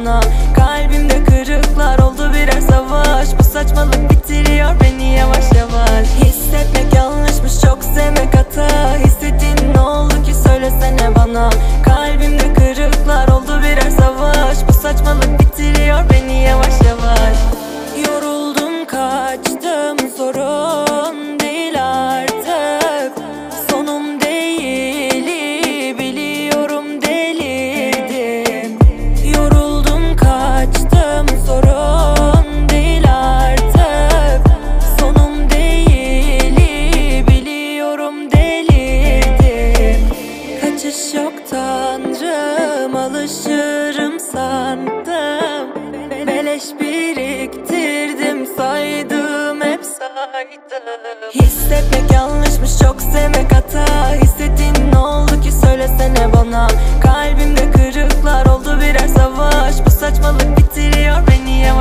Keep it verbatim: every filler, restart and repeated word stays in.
bana. Kalbimde kırıklar oldu birer savaş. Bu saçmalık bitiriyor beni yavaş yavaş. Hissetmek yanlışmış, çok sevmek hata. Hissettiğin ne oldu ki söylesene bana. Kalbimde kırıklar oldu birer savaş. Bu saçmalık bitiriyor beni yavaş yavaş. Yoruldum, kaçtım, sorun değil artık. Sonum değil, biliyorum, delirdim. Yoruldum, kaçtım, sorun değil artık. Sonum değil, biliyorum, delirdim. Kaçış yok tanrım, alışırım sandım. Beleş biriktirdim, saydım, hep saydım. Hissetmek yanlışmış, çok sevmek hata. Hissettiğin ne oldu ki söylesene bana. Kalbimde kırıklar oldu birer savaş. Bu saçmalık bitiriyor beni yavaş